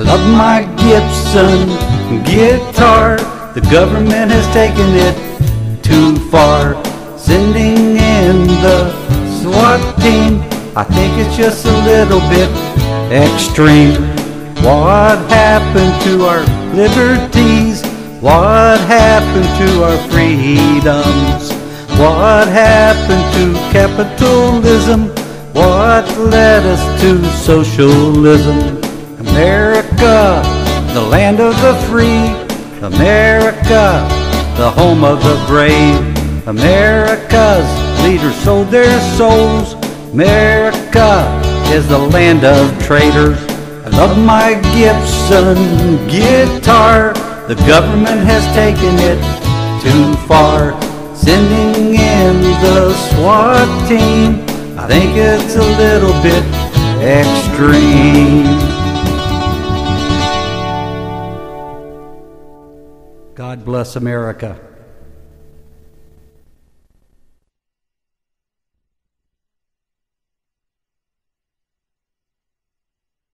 love my Gibson guitar. The government has taken it too far, sending in the SWAT team. I think it's just a little bit extreme. What happened to our liberties? What happened to our freedoms? What happened to capitalism? What led us to socialism? America, the land of the free. America, the home of the brave. America's leaders sold their souls. America is the land of traitors. I love my Gibson guitar. The government has taken it too far, sending in the SWAT team. I think it's a little bit extreme. God bless America.